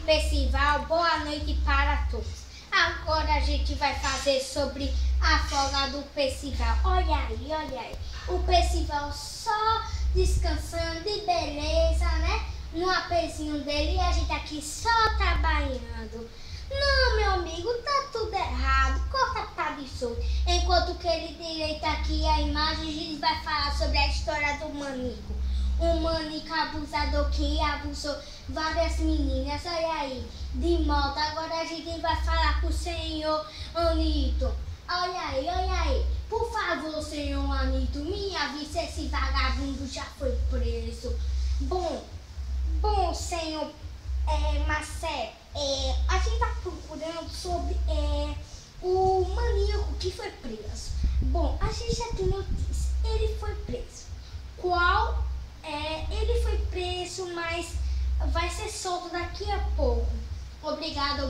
Percival, boa noite para todos. Agora a gente vai fazer sobre a folga do Percival. Olha aí. O Percival só descansando de beleza, né? No apezinho dele e a gente aqui só trabalhando. Não, meu amigo, tá tudo errado. Corta para absurdo. Enquanto que ele direita aqui a imagem, a gente vai falar sobre a história do Manico. Um manico abusador que abusou várias meninas, olha aí, de moto. Agora a gente vai falar com o senhor Anito. Olha aí. Por favor, senhor Anito, me avise se esse vagabundo já foi preso. Bom, senhor Marcelo, a gente tá procurando sobre o maníaco que foi preso. Bom, a gente já tem notícia, ele foi preso. Qual? Ele foi preso, mas vai ser solto daqui a pouco. Obrigado.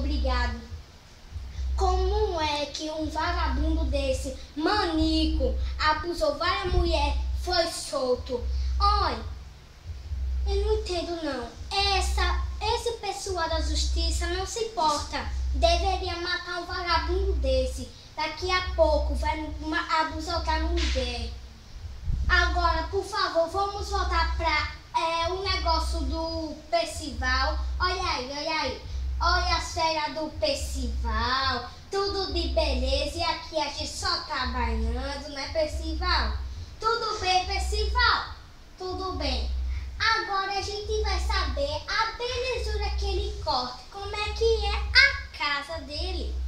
Como é que um vagabundo desse, manico, abusou várias mulheres, foi solto? Olha, eu não entendo não. Esse pessoal da justiça não se importa. Deveria matar um vagabundo desse. Daqui a pouco vai abusar outra mulher. Agora, por favor, vamos voltar para o negócio do Percival. Olha aí. Olha a férias do Percival. Tudo de beleza. E aqui a gente só trabalhando, né, Percival? Tudo bem, Percival? Tudo bem. Agora a gente vai saber a belezura que ele corta. Como é que é a casa dele.